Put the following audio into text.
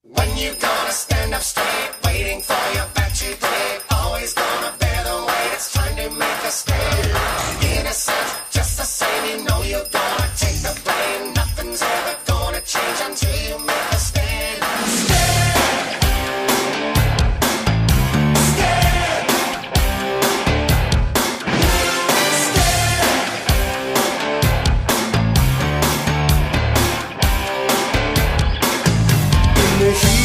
When you gonna stand up straight, waiting for your back to break, always gonna bear the weight, it's time to make a stand. Innocent, just the same, you know you're gonna take the blame. Nothing's ever gonna change until you make a stand. Stand! Stand! Stand! In the heat